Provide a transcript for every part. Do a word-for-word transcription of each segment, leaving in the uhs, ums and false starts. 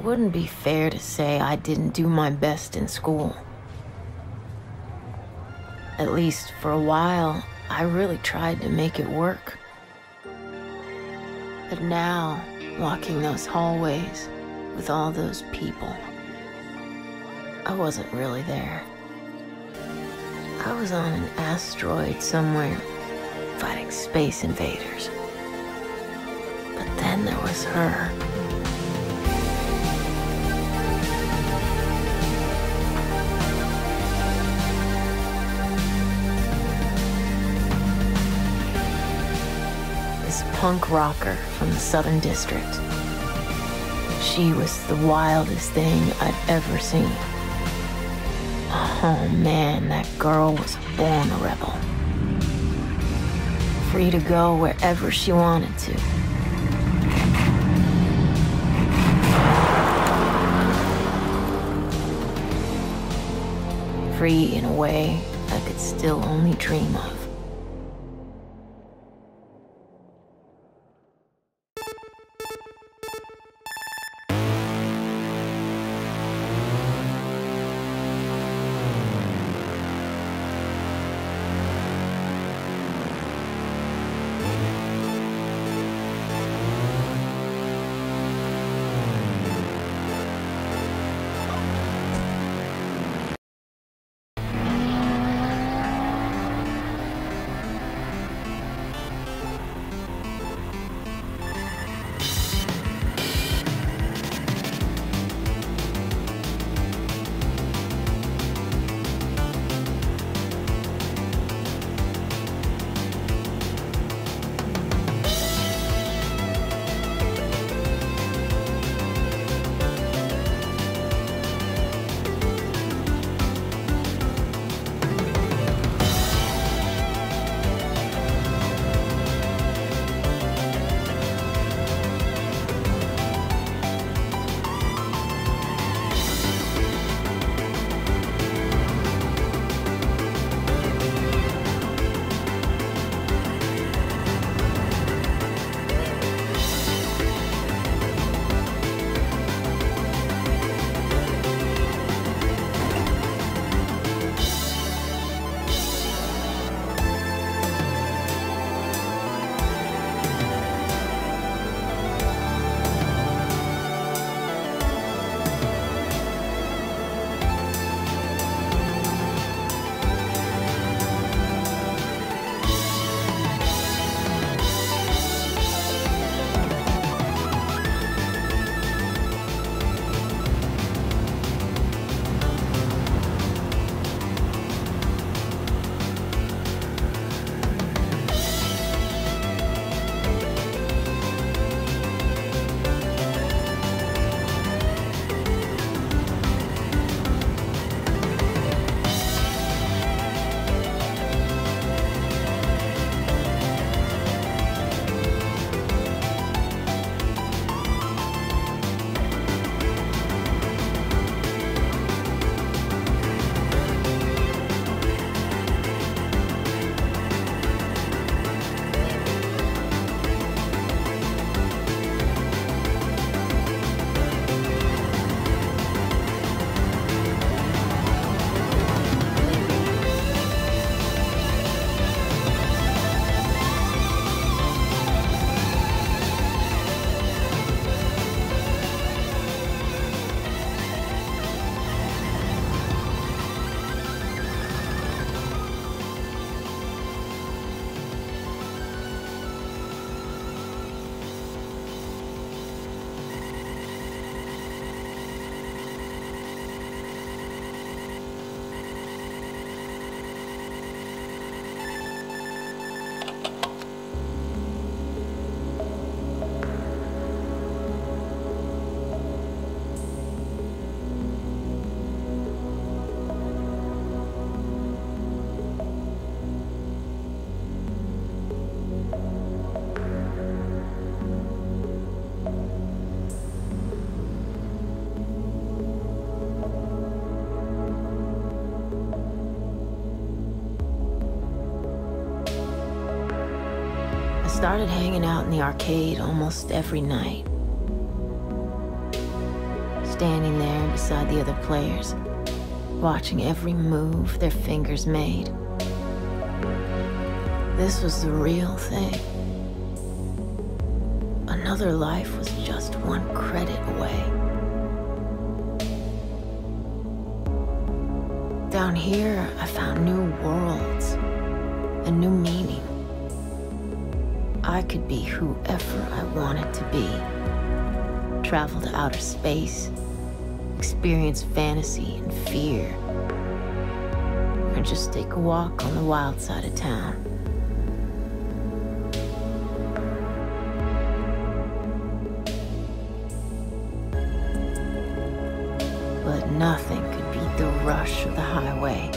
wouldn't be fair to say I didn't do my best in school. At least for a while, I really tried to make it work. But now, walking those hallways with all those people, I wasn't really there. I was on an asteroid somewhere, fighting space invaders. But then there was her. This punk rocker from the Southern District. She was the wildest thing I'd ever seen. Oh man, that girl was born a rebel. Free to go wherever she wanted to. Free in a way I could still only dream of. started hanging out in the arcade almost every night. standing there beside the other players, watching every move their fingers made. This was the real thing. Another life was just one credit away. Down here, I found new worlds and new meaning. I could be whoever I wanted to be. Travel to outer space, experience fantasy and fear, or just take a walk on the wild side of town. But nothing could beat the rush of the highway.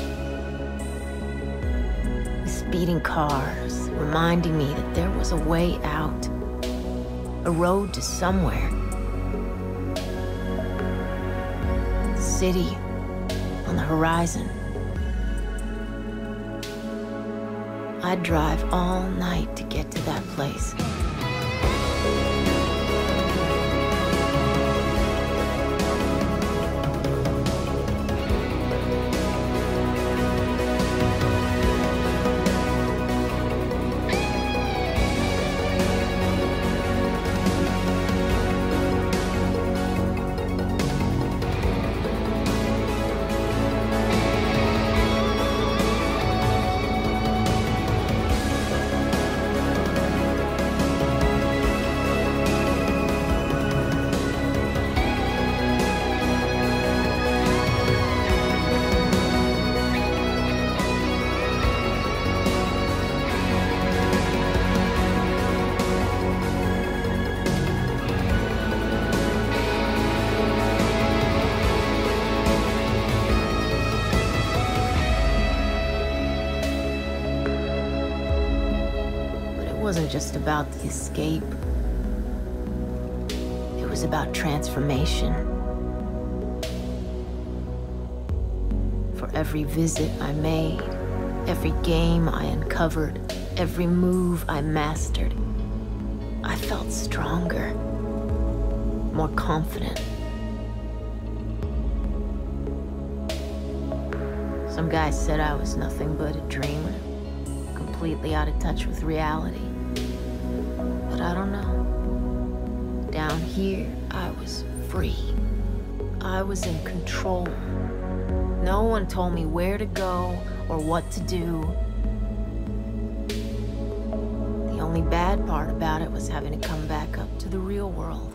The speeding cars reminding me that there was a way out, a road to somewhere. The city on the horizon. I'd drive all night to get to that place. It wasn't just about the escape. It was about transformation. For every visit I made, every game I uncovered, every move I mastered, I felt stronger, more confident. Some guys said I was nothing but a dreamer, completely out of touch with reality. But I don't know. Down here, I was free. I was in control. No one told me where to go or what to do. The only bad part about it was having to come back up to the real world.